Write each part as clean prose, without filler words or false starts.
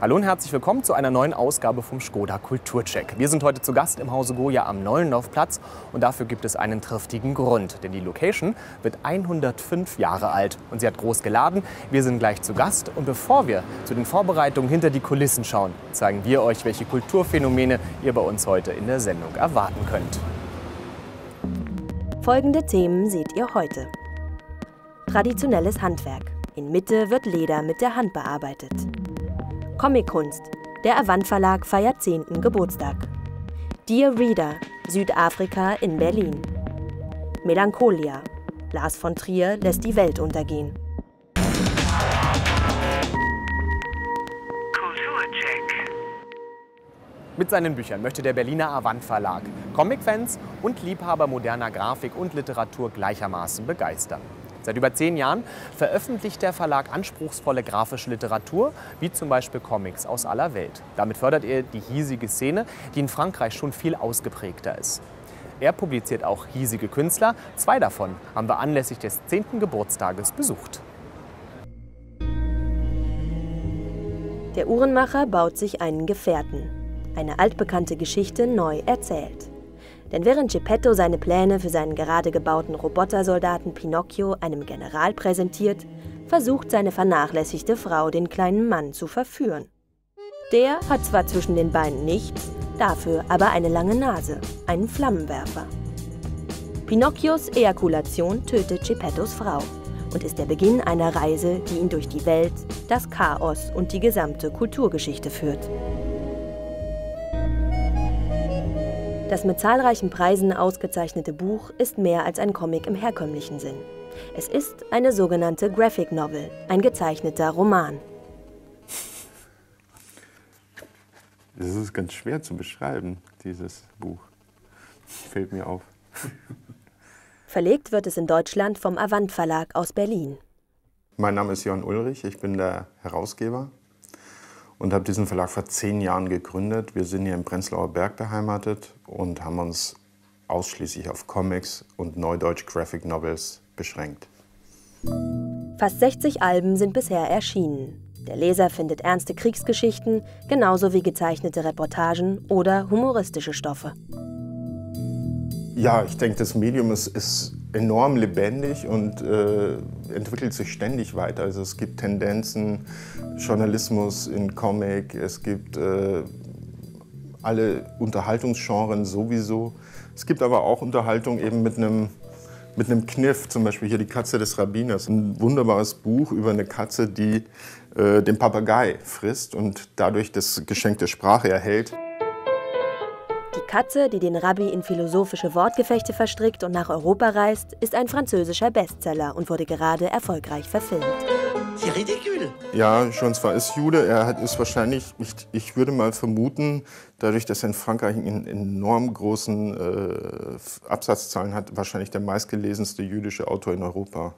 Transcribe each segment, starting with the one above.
Hallo und herzlich willkommen zu einer neuen Ausgabe vom Škoda Kulturcheck. Wir sind heute zu Gast im Hause Goya am Nollendorfplatz und dafür gibt es einen triftigen Grund. Denn die Location wird 105 Jahre alt und sie hat groß geladen. Wir sind gleich zu Gast und bevor wir zu den Vorbereitungen hinter die Kulissen schauen, zeigen wir euch, welche Kulturphänomene ihr bei uns heute in der Sendung erwarten könnt. Folgende Themen seht ihr heute. Traditionelles Handwerk. In Mitte wird Leder mit der Hand bearbeitet. Comickunst. Der Avant Verlag feiert 10. Geburtstag. Dear Reader. Südafrika in Berlin. Melancholia. Lars von Trier lässt die Welt untergehen. Mit seinen Büchern möchte der Berliner Avant Verlag Comicfans und Liebhaber moderner Grafik und Literatur gleichermaßen begeistern. Seit über 10 Jahren veröffentlicht der Verlag anspruchsvolle grafische Literatur, wie zum Beispiel Comics aus aller Welt. Damit fördert er die hiesige Szene, die in Frankreich schon viel ausgeprägter ist. Er publiziert auch hiesige Künstler. 2 davon haben wir anlässlich des 10. Geburtstages besucht. Der Uhrenmacher baut sich einen Gefährten. Eine altbekannte Geschichte neu erzählt. Denn während Geppetto seine Pläne für seinen gerade gebauten Robotersoldaten Pinocchio einem General präsentiert, versucht seine vernachlässigte Frau, den kleinen Mann zu verführen. Der hat zwar zwischen den Beinen nichts, dafür aber eine lange Nase, einen Flammenwerfer. Pinocchios Ejakulation tötet Geppettos Frau und ist der Beginn einer Reise, die ihn durch die Welt, das Chaos und die gesamte Kulturgeschichte führt. Das mit zahlreichen Preisen ausgezeichnete Buch ist mehr als ein Comic im herkömmlichen Sinn. Es ist eine sogenannte Graphic Novel, ein gezeichneter Roman. Das ist ganz schwer zu beschreiben, dieses Buch. Fällt mir auf. Verlegt wird es in Deutschland vom Avant Verlag aus Berlin. Mein Name ist Jörn Ulrich, ich bin der Herausgeber und habe diesen Verlag vor 10 Jahren gegründet. Wir sind hier im Prenzlauer Berg beheimatet und haben uns ausschließlich auf Comics und Neudeutsch Graphic Novels beschränkt. Fast 60 Alben sind bisher erschienen. Der Leser findet ernste Kriegsgeschichten, genauso wie gezeichnete Reportagen oder humoristische Stoffe. Ja, ich denke, das Medium ist enorm lebendig und entwickelt sich ständig weiter. Also es gibt Tendenzen, Journalismus in Comic, es gibt alle Unterhaltungsgenres sowieso. Es gibt aber auch Unterhaltung eben mit einem Kniff, zum Beispiel hier die Katze des Rabbiners. Ein wunderbares Buch über eine Katze, die den Papagei frisst und dadurch das Geschenk der Sprache erhält. Die Katze, die den Rabbi in philosophische Wortgefechte verstrickt und nach Europa reist, ist ein französischer Bestseller und wurde gerade erfolgreich verfilmt. C'est ridicule. Ja, Jean zwar ist Jude, ist wahrscheinlich, ich würde mal vermuten, dadurch, dass er in Frankreich einen enorm großen Absatzzahlen hat, wahrscheinlich der meistgelesenste jüdische Autor in Europa.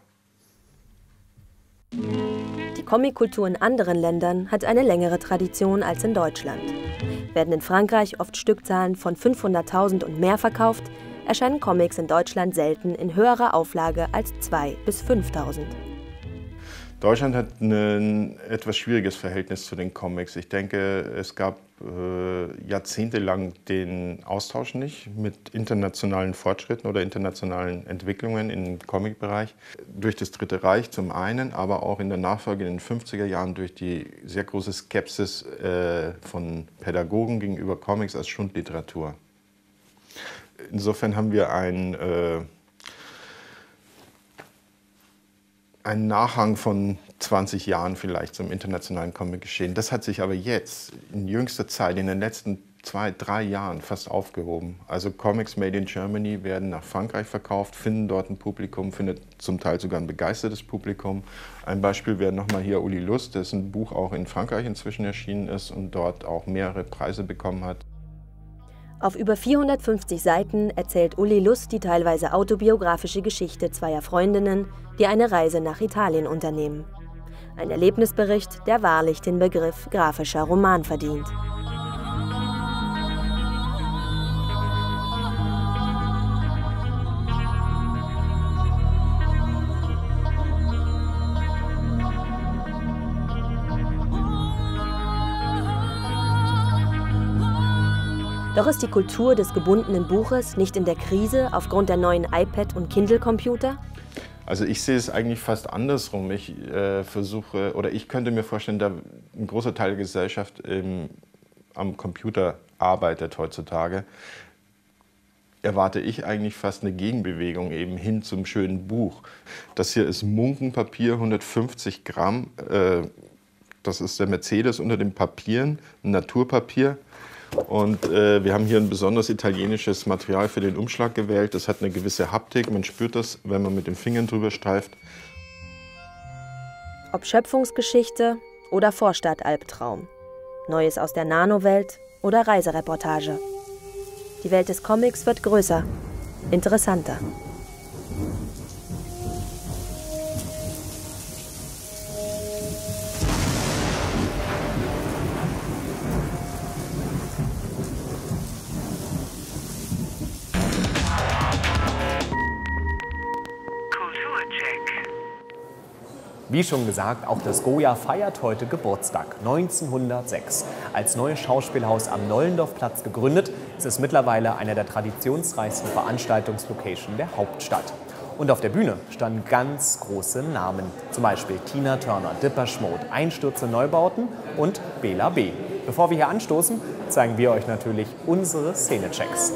Die Comickultur in anderen Ländern hat eine längere Tradition als in Deutschland. Werden in Frankreich oft Stückzahlen von 500.000 und mehr verkauft, erscheinen Comics in Deutschland selten in höherer Auflage als 2.000 bis 5.000. Deutschland hat ein etwas schwieriges Verhältnis zu den Comics. Ich denke, es gab jahrzehntelang den Austausch nicht mit internationalen Fortschritten oder internationalen Entwicklungen im Comicbereich. Durch das Dritte Reich zum einen, aber auch in der Nachfolge in den 50er Jahren durch die sehr große Skepsis von Pädagogen gegenüber Comics als Schundliteratur. Insofern haben wir einen Nachhang von 20 Jahren vielleicht zum internationalen Comic-Geschehen. Das hat sich aber jetzt, in jüngster Zeit, in den letzten 2, 3 Jahren fast aufgehoben. Also Comics made in Germany werden nach Frankreich verkauft, finden dort ein Publikum, findet zum Teil sogar ein begeistertes Publikum. Ein Beispiel wäre nochmal hier Uli Lust, dessen Buch auch in Frankreich inzwischen erschienen ist und dort auch mehrere Preise bekommen hat. Auf über 450 Seiten erzählt Uli Lust die teilweise autobiografische Geschichte zweier Freundinnen, die eine Reise nach Italien unternehmen. Ein Erlebnisbericht, der wahrlich den Begriff grafischer Roman verdient. Doch ist die Kultur des gebundenen Buches nicht in der Krise aufgrund der neuen iPad- und Kindle-Computer? Also ich sehe es eigentlich fast andersrum. Ich könnte mir vorstellen, da ein großer Teil der Gesellschaft am Computer arbeitet heutzutage, erwarte ich eigentlich fast eine Gegenbewegung eben hin zum schönen Buch. Das hier ist Munkenpapier, 150 Gramm. Das ist der Mercedes unter den Papieren, ein Naturpapier. Und wir haben hier ein besonders italienisches Material für den Umschlag gewählt. Das hat eine gewisse Haptik, man spürt das, wenn man mit den Fingern drüber streift. Ob Schöpfungsgeschichte oder Vorstadtalbtraum, Neues aus der Nanowelt oder Reisereportage. Die Welt des Comics wird größer, interessanter. Wie schon gesagt, auch das Goya feiert heute Geburtstag, 1906. Als neues Schauspielhaus am Nollendorfplatz gegründet, ist es mittlerweile einer der traditionsreichsten Veranstaltungslocations der Hauptstadt. Und auf der Bühne standen ganz große Namen, zum Beispiel Tina Turner, Depeche Mode, Einstürze Neubauten und Bela B. Bevor wir hier anstoßen, zeigen wir euch natürlich unsere Szenechecks.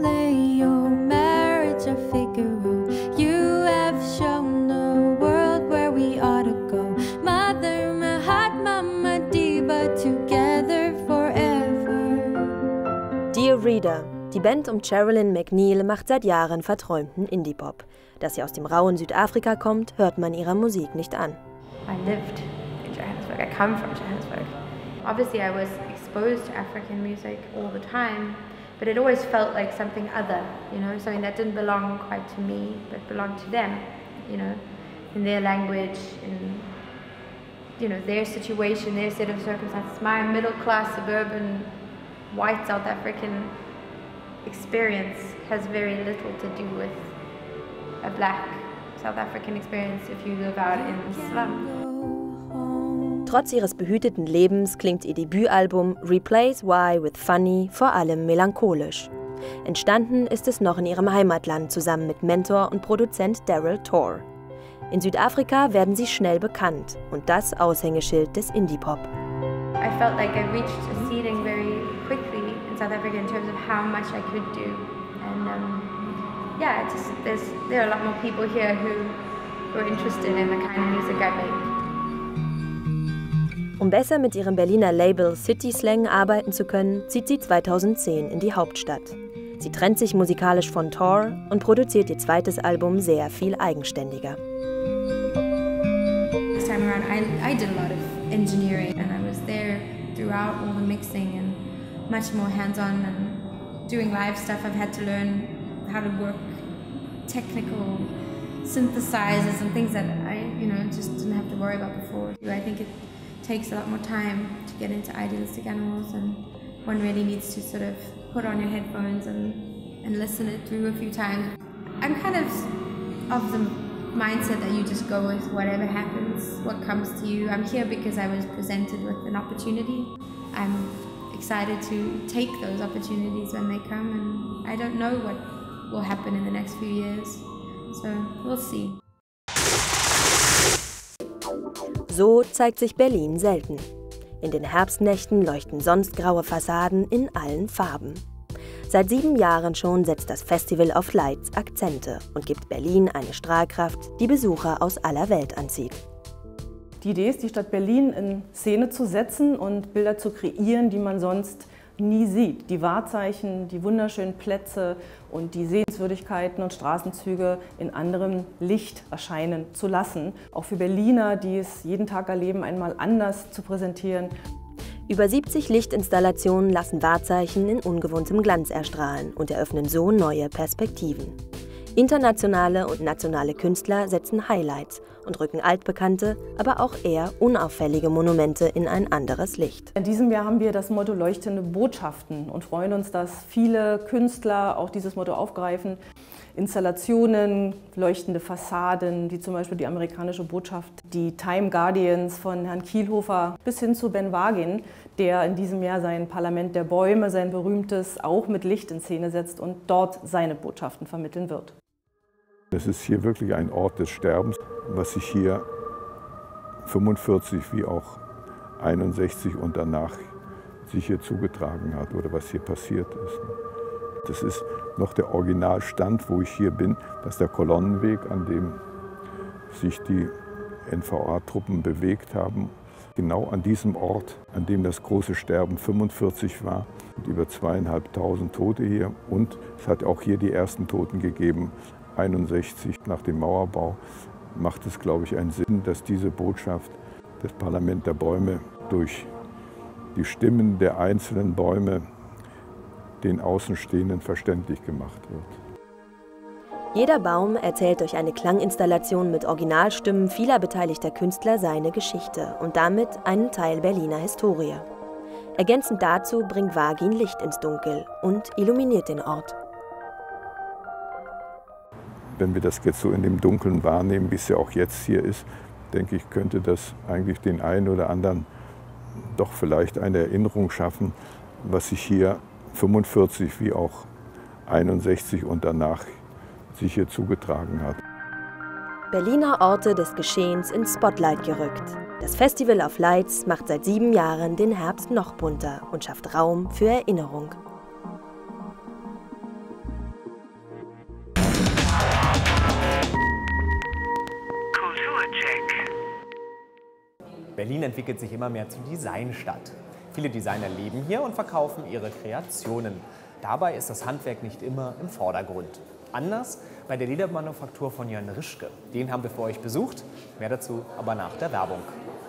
Dear Reader, die Band um Sherilyn MacNeil macht seit Jahren verträumten Indie-Pop. Dass sie aus dem rauen Südafrika kommt, hört man ihrer Musik nicht an. I lived in Johannesburg. I come from Johannesburg. Obviously, I was exposed to African music all the time, but it always felt like something other, you know, something that didn't belong quite to me, but belonged to them, you know, in their language, in, you know, their situation, their set of circumstances. My middle-class, suburban, white South African experience has very little to do with a black South African experience if you live out in the slum. Trotz ihres behüteten Lebens klingt ihr Debütalbum Replace Why with Funny vor allem melancholisch. Entstanden ist es noch in ihrem Heimatland zusammen mit Mentor und Produzent Daryl Torr. In Südafrika werden sie schnell bekannt und das Aushängeschild des Indie-Pop. I felt like I reached a ceiling very quickly in South Africa in terms of how much I could do, and yeah, there are a lot more people here who are interested in the kind of music I make. Um besser mit ihrem Berliner Label City Slang arbeiten zu können, zieht sie 2010 in die Hauptstadt. Sie trennt sich musikalisch von Torr und produziert ihr zweites Album sehr viel eigenständiger. This time around, I did a lot of engineering, and I was there throughout all the mixing and much more hands-on and doing live stuff. I've had to learn how to work technical synthesizers and things that I, just didn't have to worry about before. I think it takes a lot more time to get into Idealistic Animals, and one really needs to sort of put on your headphones and listen it through a few times. I'm kind of the mindset that you just go with whatever happens, what comes to you. I'm here because I was presented with an opportunity. I'm excited to take those opportunities when they come, and I don't know what will happen in the next few years, so we'll see. So zeigt sich Berlin selten. In den Herbstnächten leuchten sonst graue Fassaden in allen Farben. Seit 7 Jahren schon setzt das Festival of Lights Akzente und gibt Berlin eine Strahlkraft, die Besucher aus aller Welt anzieht. Die Idee ist, die Stadt Berlin in Szene zu setzen und Bilder zu kreieren, die man sonst nie sieht. Die Wahrzeichen, die wunderschönen Plätze und die Sehenswürdigkeiten und Straßenzüge in anderem Licht erscheinen zu lassen. Auch für Berliner, die es jeden Tag erleben, einmal anders zu präsentieren. Über 70 Lichtinstallationen lassen Wahrzeichen in ungewohntem Glanz erstrahlen und eröffnen so neue Perspektiven. Internationale und nationale Künstler setzen Highlights und rücken altbekannte, aber auch eher unauffällige Monumente in ein anderes Licht. In diesem Jahr haben wir das Motto Leuchtende Botschaften und freuen uns, dass viele Künstler auch dieses Motto aufgreifen. Installationen, leuchtende Fassaden, wie zum Beispiel die amerikanische Botschaft, die Time Guardians von Herrn Kielhofer, bis hin zu Ben Wagin, der in diesem Jahr sein Parlament der Bäume, sein berühmtes, auch mit Licht in Szene setzt und dort seine Botschaften vermitteln wird. Es ist hier wirklich ein Ort des Sterbens, was sich hier 45 wie auch 61 und danach sich hier zugetragen hat oder was hier passiert ist. Das ist noch der Originalstand, wo ich hier bin. Das ist der Kolonnenweg, an dem sich die NVA-Truppen bewegt haben. Genau an diesem Ort, an dem das große Sterben 45 war, und über 2.500 Tote hier. Und es hat auch hier die ersten Toten gegeben, 61 nach dem Mauerbau. Macht es, glaube ich, einen Sinn, dass diese Botschaft, das Parlament der Bäume, durch die Stimmen der einzelnen Bäume den Außenstehenden verständlich gemacht wird. Jeder Baum erzählt durch eine Klanginstallation mit Originalstimmen vieler beteiligter Künstler seine Geschichte und damit einen Teil Berliner Historie. Ergänzend dazu bringt Wagin Licht ins Dunkel und illuminiert den Ort. Wenn wir das jetzt so in dem Dunkeln wahrnehmen, wie es ja auch jetzt hier ist, denke ich, könnte das eigentlich den einen oder anderen doch vielleicht eine Erinnerung schaffen, was sich hier 45 wie auch 61 und danach sich hier zugetragen hat. Berliner Orte des Geschehens ins Spotlight gerückt. Das Festival of Lights macht seit 7 Jahren den Herbst noch bunter und schafft Raum für Erinnerung. Berlin entwickelt sich immer mehr zur Designstadt. Viele Designer leben hier und verkaufen ihre Kreationen. Dabei ist das Handwerk nicht immer im Vordergrund. Anders bei der Ledermanufaktur von Jörn Rischke. Den haben wir für euch besucht. Mehr dazu aber nach der Werbung.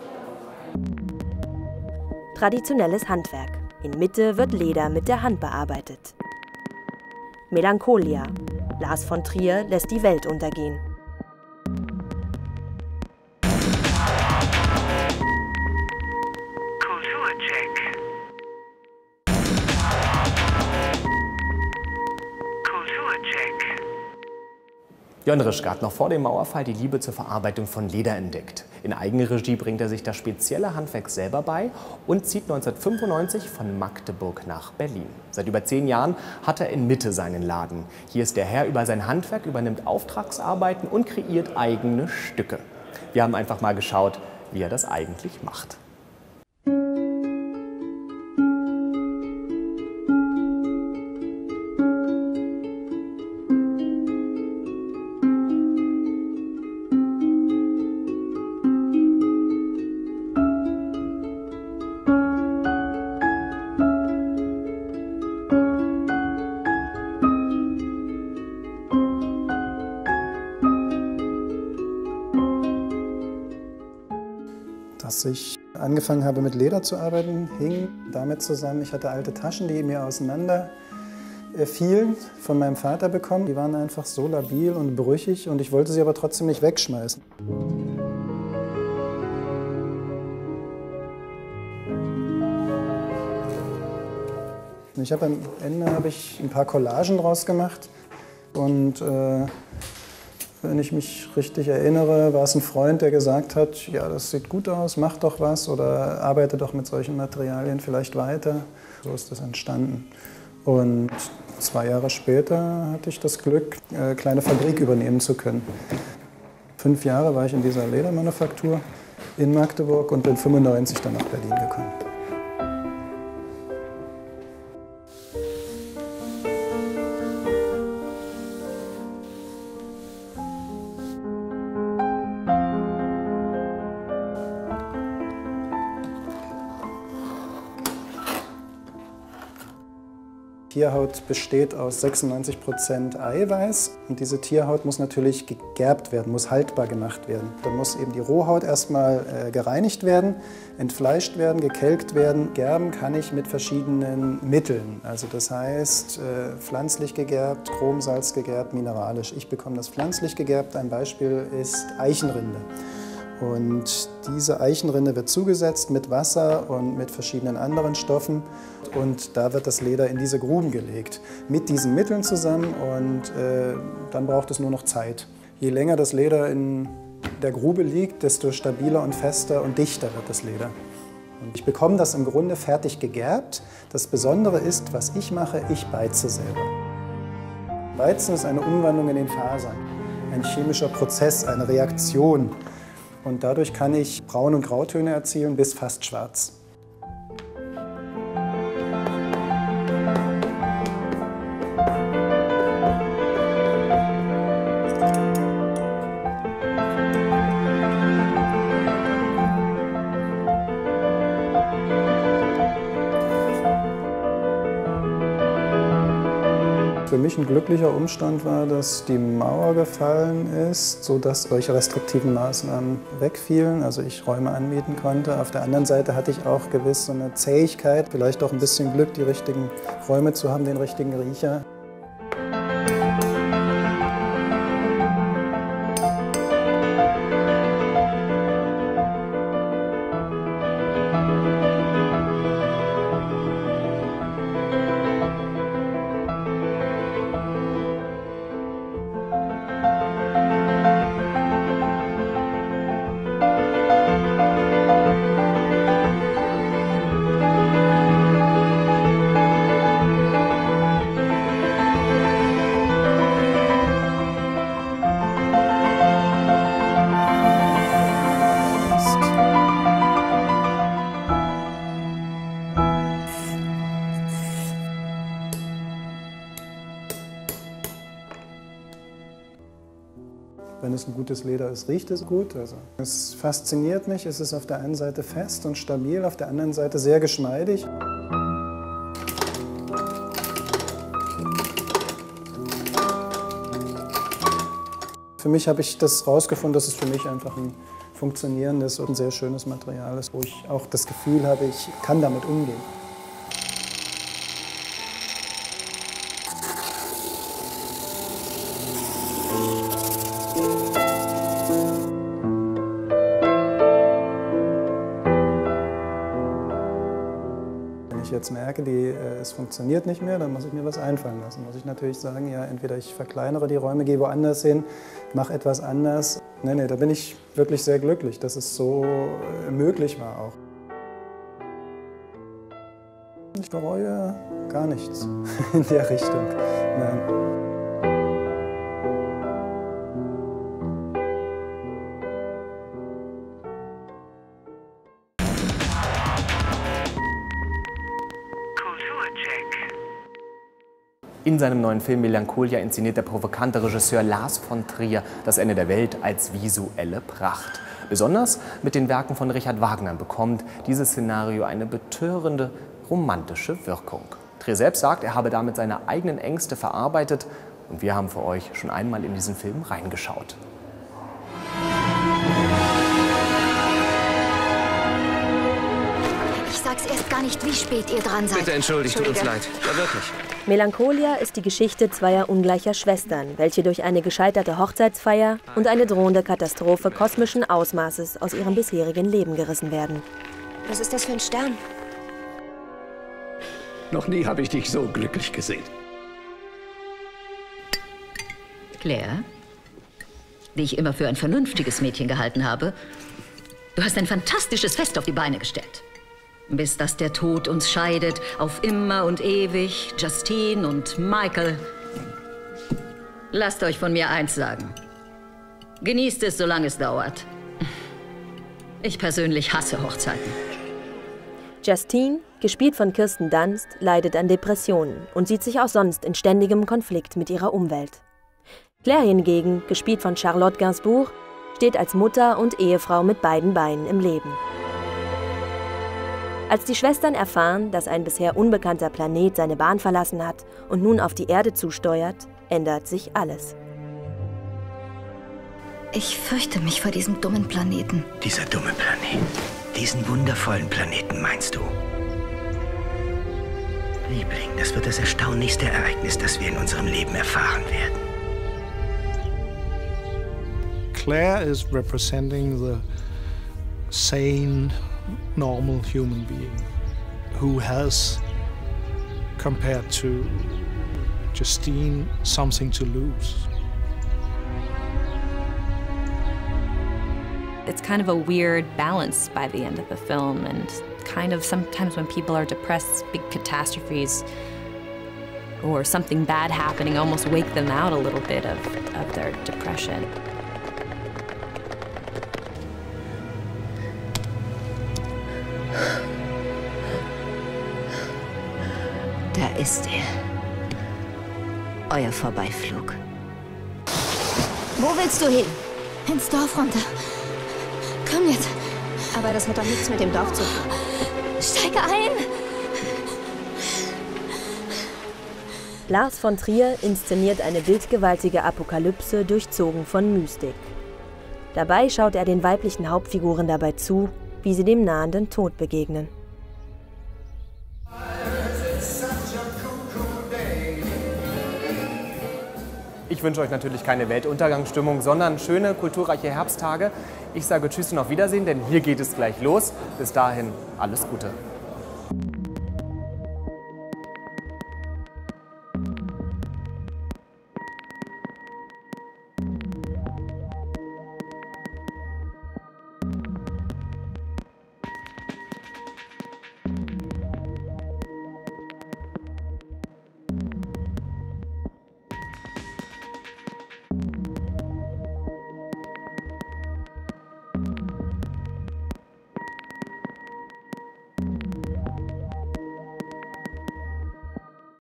Traditionelles Handwerk. In Mitte wird Leder mit der Hand bearbeitet. Melancholia. Lars von Trier lässt die Welt untergehen. Jörn Rischke hat noch vor dem Mauerfall die Liebe zur Verarbeitung von Leder entdeckt. In Eigenregie bringt er sich das spezielle Handwerk selber bei und zieht 1995 von Magdeburg nach Berlin. Seit über 10 Jahren hat er in Mitte seinen Laden. Hier ist der Herr über sein Handwerk, übernimmt Auftragsarbeiten und kreiert eigene Stücke. Wir haben einfach mal geschaut, wie er das eigentlich macht. Dass ich angefangen habe mit Leder zu arbeiten, hing damit zusammen, ich hatte alte Taschen, die mir auseinander fielen, von meinem Vater bekommen. Die waren einfach so labil und brüchig und ich wollte sie aber trotzdem nicht wegschmeißen. Am Ende habe ich ein paar Collagen draus gemacht und wenn ich mich richtig erinnere, war es ein Freund, der gesagt hat, ja, das sieht gut aus, mach doch was oder arbeite doch mit solchen Materialien vielleicht weiter. So ist das entstanden. Und 2 Jahre später hatte ich das Glück, eine kleine Fabrik übernehmen zu können. 5 Jahre war ich in dieser Ledermanufaktur in Magdeburg und bin 1995 dann nach Berlin gekommen. Tierhaut besteht aus 96% Eiweiß und diese Tierhaut muss natürlich gegerbt werden, muss haltbar gemacht werden. Dann muss eben die Rohhaut erstmal gereinigt werden, entfleischt werden, gekelkt werden. Gerben kann ich mit verschiedenen Mitteln, also das heißt pflanzlich gegerbt, Chromsalz gegerbt, mineralisch. Ich bekomme das pflanzlich gegerbt, ein Beispiel ist Eichenrinde. Und diese Eichenrinde wird zugesetzt mit Wasser und mit verschiedenen anderen Stoffen. Und da wird das Leder in diese Gruben gelegt, mit diesen Mitteln zusammen. Und dann braucht es nur noch Zeit. Je länger das Leder in der Grube liegt, desto stabiler und fester und dichter wird das Leder. Und ich bekomme das im Grunde fertig gegerbt. Das Besondere ist, was ich mache, ich beize selber. Beizen ist eine Umwandlung in den Fasern, ein chemischer Prozess, eine Reaktion. Und dadurch kann ich Braun- und Grautöne erzielen bis fast schwarz. Für mich ein glücklicher Umstand war, dass die Mauer gefallen ist, sodass solche restriktiven Maßnahmen wegfielen, also ich Räume anmieten konnte. Auf der anderen Seite hatte ich auch gewiss so eine Zähigkeit, vielleicht auch ein bisschen Glück, die richtigen Räume zu haben, den richtigen Riecher. Wenn es ein gutes Leder ist, riecht es gut. Also, es fasziniert mich, es ist auf der einen Seite fest und stabil, auf der anderen Seite sehr geschmeidig. Für mich habe ich das rausgefunden, dass es für mich einfach ein funktionierendes und ein sehr schönes Material ist, wo ich auch das Gefühl habe, ich kann damit umgehen. Wenn ich jetzt merke, es funktioniert nicht mehr, dann muss ich mir was einfallen lassen. Muss ich natürlich sagen, ja, entweder ich verkleinere die Räume, gehe woanders hin, mache etwas anders. Nee, da bin ich wirklich sehr glücklich, dass es so möglich war auch. Ich bereue gar nichts in der Richtung. Nein. In seinem neuen Film Melancholia inszeniert der provokante Regisseur Lars von Trier das Ende der Welt als visuelle Pracht. Besonders mit den Werken von Richard Wagner bekommt dieses Szenario eine betörende, romantische Wirkung. Trier selbst sagt, er habe damit seine eigenen Ängste verarbeitet und wir haben für euch schon einmal in diesen Film reingeschaut. Ich sag's erst gar nicht, wie spät ihr dran seid. Bitte entschuldigt, tut uns leid. Ja, wirklich. Melancholia ist die Geschichte zweier ungleicher Schwestern, welche durch eine gescheiterte Hochzeitsfeier und eine drohende Katastrophe kosmischen Ausmaßes aus ihrem bisherigen Leben gerissen werden. Was ist das für ein Stern? Noch nie habe ich dich so glücklich gesehen. Claire, die ich immer für ein vernünftiges Mädchen gehalten habe, du hast ein fantastisches Fest auf die Beine gestellt. Bis dass der Tod uns scheidet, auf immer und ewig, Justine und Michael. Lasst euch von mir eins sagen. Genießt es, solange es dauert. Ich persönlich hasse Hochzeiten. Justine, gespielt von Kirsten Dunst, leidet an Depressionen und sieht sich auch sonst in ständigem Konflikt mit ihrer Umwelt. Claire hingegen, gespielt von Charlotte Gainsbourg, steht als Mutter und Ehefrau mit beiden Beinen im Leben. Als die Schwestern erfahren, dass ein bisher unbekannter Planet seine Bahn verlassen hat und nun auf die Erde zusteuert, ändert sich alles. Ich fürchte mich vor diesem dummen Planeten. Dieser dumme Planet. Diesen wundervollen Planeten meinst du? Liebling, das wird das erstaunlichste Ereignis, das wir in unserem Leben erfahren werden. Claire is representing the sane, normal human being who has, compared to Justine, something to lose. It's kind of a weird balance by the end of the film, and kind of sometimes when people are depressed, big catastrophes or something bad happening almost wake them out a little bit of their depression. Da ist er. Euer Vorbeiflug. Wo willst du hin? Ins Dorf runter. Komm jetzt. Aber das hat doch nichts mit dem Dorf zu tun. Steige ein! Lars von Trier inszeniert eine bildgewaltige Apokalypse, durchzogen von Mystik. Dabei schaut er den weiblichen Hauptfiguren dabei zu, wie sie dem nahenden Tod begegnen. Ich wünsche euch natürlich keine Weltuntergangsstimmung, sondern schöne, kulturreiche Herbsttage. Ich sage Tschüss und auf Wiedersehen, denn hier geht es gleich los. Bis dahin, alles Gute.